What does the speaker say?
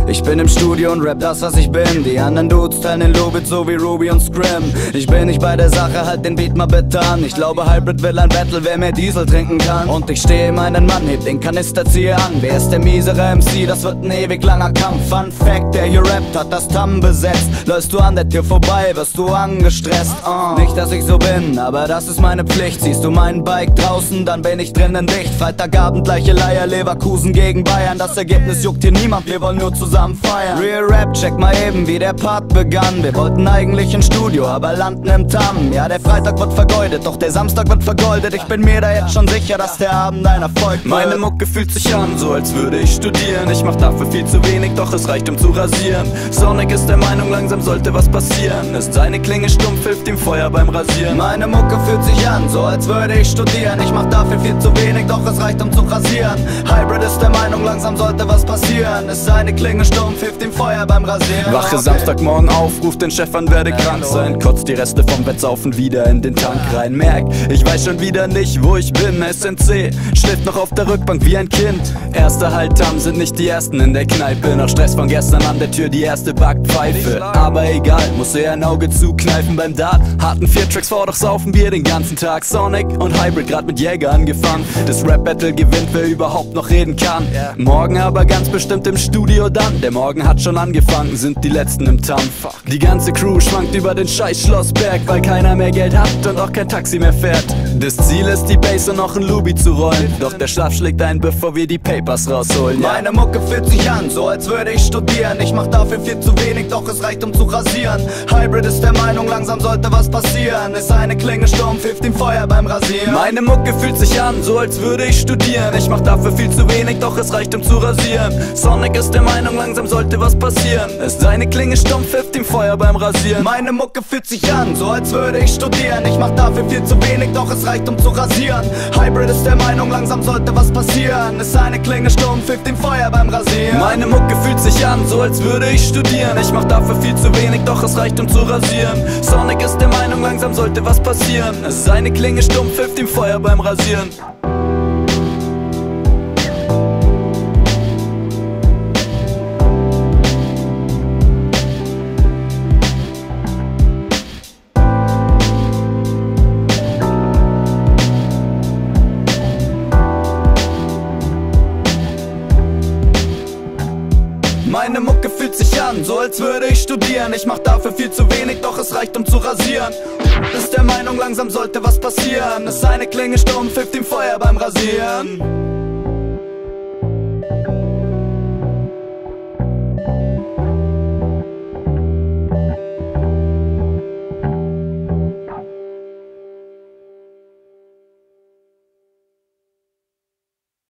Ich bin im Studio und rap das, was ich bin. Die anderen Dudes teilen den Lobit so wie Ruby und Scrim. Ich bin nicht bei der Sache, halt den Beat mal bitte an. Ich glaube Hybrid will ein Battle, wer mehr Diesel trinken kann. Und ich stehe meinen Mann, heb den Kanister, ziehe an. Wer ist der miesere MC? Das wird ein ewig langer Kampf. Fun Fact, der hier rappt, hat das Tam besetzt. Läufst du an der Tür vorbei, wirst du angestresst. Nicht, dass ich so bin, aber das ist meine Pflicht. Siehst du mein Bike draußen, dann bin ich drinnen dicht. Freitagabend, gleiche Leier, Leverkusen gegen Bayern. Das Ergebnis juckt hier niemand, wir wollen nur zusammen feiern. Real Rap, check mal eben, wie der Part begann. Wir wollten eigentlich ins Studio, aber landen im Tam. Ja, der Freitag wird vergeudet, doch der Samstag wird vergoldet. Ich bin mir da jetzt schon sicher, dass der Abend ein Erfolg wird. Meine Mucke fühlt sich an, so als würde ich studieren. Ich mach dafür viel zu wenig, doch es reicht, um zu rasieren. Sonic ist der Meinung, langsam sollte was passieren. Ist seine Klinge stumpf, hilft ihm Feuer beim Rasieren. Meine Mucke fühlt sich an, so als würde ich studieren. Ich mach dafür viel zu wenig, doch es reicht, um zu rasieren. Hybrid ist der Meinung, langsam sollte was passieren. Ist seine Klinge stumpf, hilft ihm Feuer beim Rasieren. Wache Samstagmorgen auf, ruft den Chef an, werde krank sein. Kotzt die Reste vom Wettsaufen wieder in den Tank rein. Merk, ich weiß schon wieder nicht, wo ich bin. SNC schläft noch auf der Rückbank wie ein Kind. Erste Halt haben, sind nicht die ersten in der Kneipe. Noch Stress von gestern an der Tür, die erste Backpfeife. Aber egal, muss eher ein Auge zukneifen beim Dart. Harten 4 Tracks vor, doch saufen wir den ganzen Tag. Sonic und Hybrid grad mit Jäger angefangen. Das Rap-Battle gewinnt, wer überhaupt noch reden kann. Morgen aber ganz bestimmt im Studio dann. Der Morgen hat schon angefangen, sind die letzten im Tam. Die ganze Crew schwankt über den scheiß Schlossberg, weil keiner mehr Geld hat und auch kein Taxi mehr fährt. Das Ziel ist, die Bass und noch ein Lubi zu rollen. Doch der Schlaf schlägt ein, bevor wir die Papers rausholen. Meine Mucke fühlt sich an, so als würde ich studieren. Ich mach dafür viel zu wenig, doch es reicht, um zu rasieren. Hybrid ist der Meinung, langsam sollte was passieren. Ist eine Klinge stumpf, hilft ihm Feuer beim Rasieren. Meine Mucke fühlt sich an, so als würde ich studieren. Ich mach dafür viel zu wenig, doch es reicht, um zu rasieren. Sonic ist der Meinung, langsam sollte was passieren. Ist seine Klinge stumpf, hilft ihm Feuer beim Rasieren. Meine Mucke fühlt sich an, so als würde ich studieren. Ich mach dafür viel zu wenig, doch es reicht, um zu rasieren. Hybrid ist der Meinung, langsam sollte was passieren. Ist seine Klinge stumpf, hilft ihm Feuer beim Rasieren. Meine Mucke fühlt sich an, so als würde ich studieren. Ich mach dafür viel zu wenig, doch es reicht, um zu rasieren. Sonic ist der Meinung, langsam sollte was passieren. Ist seine Klinge stumpf, hilft ihm Feuer beim Rasieren. Meine Mucke fühlt sich an, so als würde ich studieren. Ich mach dafür viel zu wenig, doch es reicht, um zu rasieren. Ist der Meinung, langsam sollte was passieren. Ist seine Klinge stumpf, hilft ihm Feuer beim Rasieren.